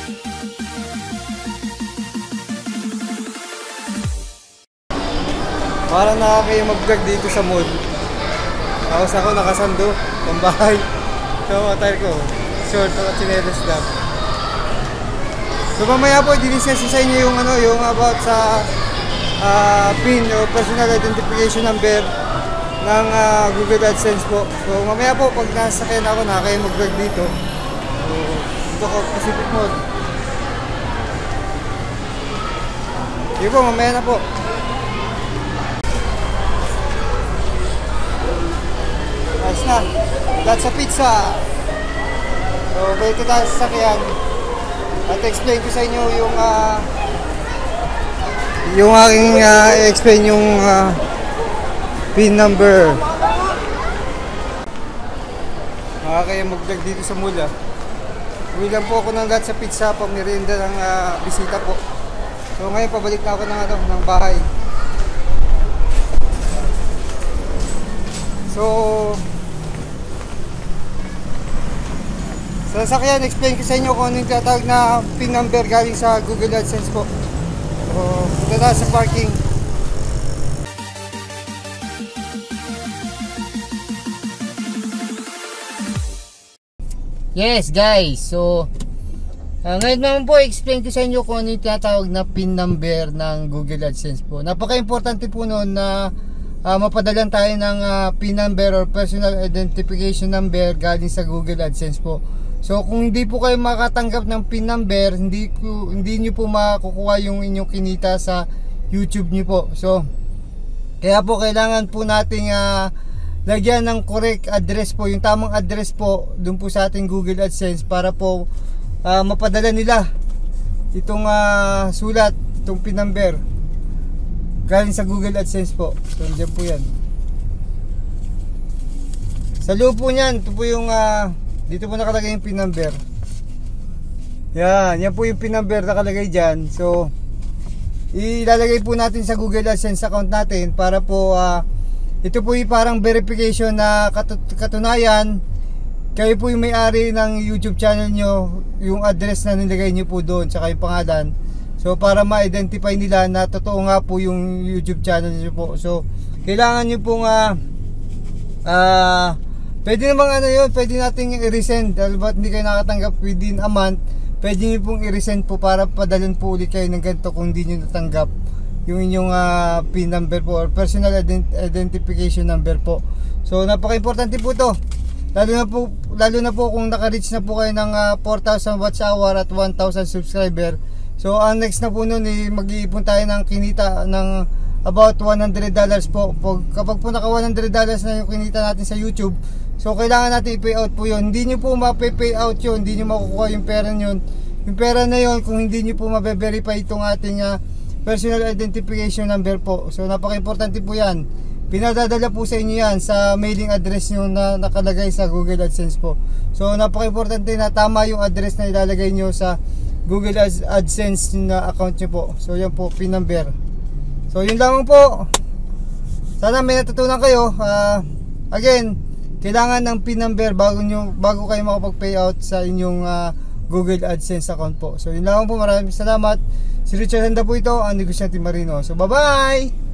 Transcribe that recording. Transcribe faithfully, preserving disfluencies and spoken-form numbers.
Parang nakakayo mag-vlog dito sa mall. Tapos ako nakasando ng bahay. So, attire ko, short at chinelas lang. So, mamaya po, i-discuss sa inyo yung ano, yung about sa uh, PIN o personal identification number ng uh, Google AdSense po. So, mamaya po, pag nasakyan ako, nakakayo mag-vlog dito. So, dito ko, Pacific Mall. Sige po, mamaya na po. Ayos na, that's a pizza. So, balik tayo sa sakyan at explain ko sa inyo yung uh, yung aking uh, explain yung uh, PIN number. Makakaya mag-vlog dito sa mall. Uwi lang po ako ng That's a Pizza, pamirinda ng uh, bisita po. So ngayon pabalik na ako ng, ano, ng bahay. So sa sasakyan, explain ko sa inyo kung ano yung tinatawag na PIN number galing sa Google AdSense po. So, punta tayo sa parking. Yes guys, so uh, ngayon naman po, explain ko sa inyo kung ano yung tinatawag na PIN number ng Google AdSense po. Napaka-importante po noon na uh, mapadalan tayo ng uh, PIN number or personal identification number galing sa Google AdSense po. So kung hindi po kayo makatanggap ng PIN number, hindi ko hindi niyo po makukuha yung inyong kinita sa YouTube niyo po. So kaya po kailangan po nating uh, lagyan ng correct address po, yung tamang address po doon po sa ating Google AdSense para po uh, mapadala nila itong uh, sulat, itong PIN number galing sa Google AdSense po. So diyan po yan. Sa loob po niyan, ito po yung uh, dito po nakalagay yung PIN number. Yan, yan po yung PIN number nakalagay dyan. So, ilalagay po natin sa Google AdSense account natin para po, uh, ito po yung parang verification na katut katunayan kayo po yung may-ari ng YouTube channel nyo, yung address na nilagay nyo po doon, tsaka yung pangalan. So, para ma-identify nila na totoo nga po yung YouTube channel nyo po. So, kailangan nyo pong uh, uh, pwede namang ano yun, pwede nating i-resend dahil ba't hindi kayo nakatanggap within a month, pwede nyo pong i-resend po para padalan po ulit kayo ng ganito kung hindi nyo natanggap yung inyong uh, PIN number po or personal ident identification number po. So napaka-importante po to, lalo na po, lalo na po kung naka-reach na po kayo ng uh, four thousand watch hour at one thousand subscriber. So ang next na po nun, eh, mag-iipon tayo ng kinita ng about one hundred dollars po. Kapag po naka one hundred dollars na yung kinita natin sa YouTube, so kailangan natin i-pay out po yun. Hindi nyo po ma-pay out yun, hindi nyo makukuha yung pera yun. Yung pera na yun kung hindi nyo po ma-verify itong ating uh, personal identification number po. So napaka-importante po yan. Pinadadala po sa inyo yan sa mailing address nyo na nakalagay sa Google AdSense po. So napaka-importante na tama yung address na ilalagay nyo sa Google AdSense na account nyo po. So yan po, PIN number. So yun lamang po. Sana may natutunan kayo. uh, Again, kailangan ng PIN number bago nyo, bago kayo makapag-payout sa inyong uh, Google AdSense account po. So yun lamang po, maraming salamat. Si Richard Handa po ito, ang negosyante marino. So bye bye!